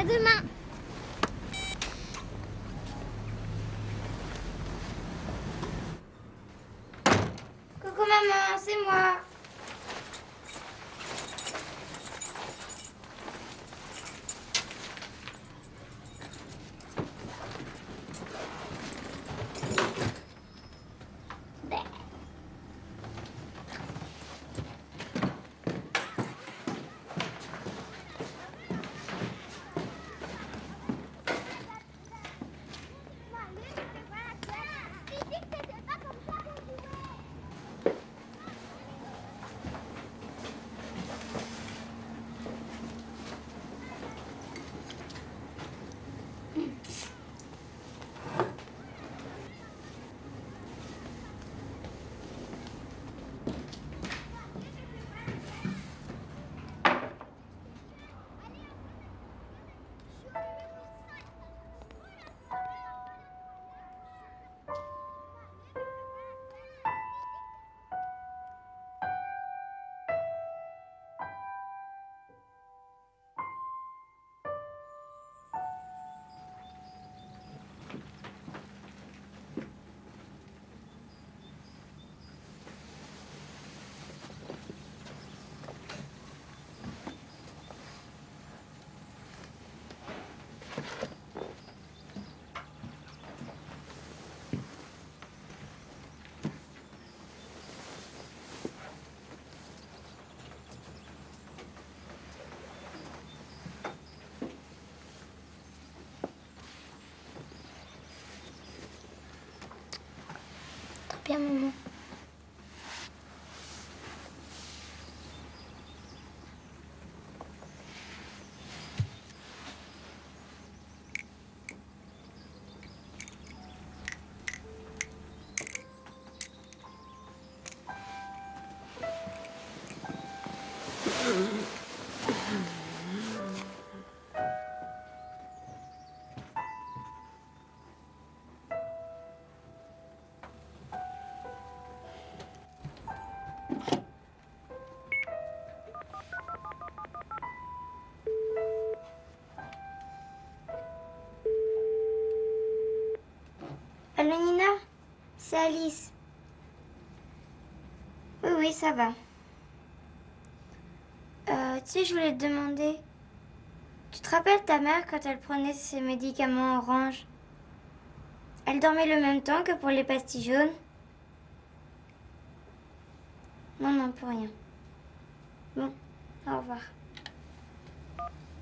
demain. Coucou maman, c'est moi. Bien maman. Allô Nina, c'est Alice. Oui, oui, ça va. Tu sais, je voulais te demander, tu te rappelles ta mère quand elle prenait ses médicaments orange? Elle dormait le même temps que pour les pastilles jaunes? Non, non, pour rien. Bon, au revoir.